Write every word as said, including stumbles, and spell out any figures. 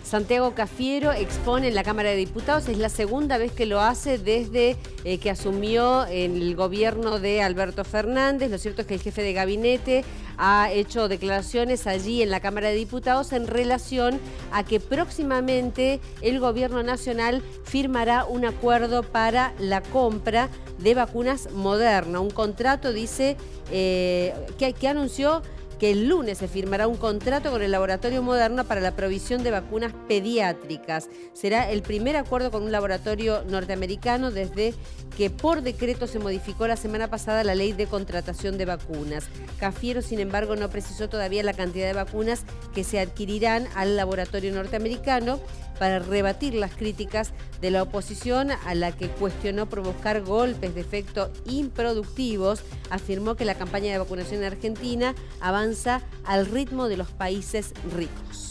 Santiago Cafiero expone en la Cámara de Diputados, es la segunda vez que lo hace desde eh, que asumió en el gobierno de Alberto Fernández. Lo cierto es que el jefe de gabinete ha hecho declaraciones allí en la Cámara de Diputados en relación a que próximamente el gobierno nacional firmará un acuerdo para la compra de vacunas Moderna. Un contrato, dice, eh, que, que anunció que el lunes se firmará un contrato con el laboratorio Moderna para la provisión de vacunas pediátricas. Será el primer acuerdo con un laboratorio norteamericano desde que por decreto se modificó la semana pasada la ley de contratación de vacunas. Cafiero, sin embargo, no precisó todavía la cantidad de vacunas que se adquirirán al laboratorio norteamericano para rebatir las críticas de la oposición, a la que cuestionó provocar golpes de efecto improductivos. Afirmó que la campaña de vacunación en Argentina avanza al ritmo de los países ricos.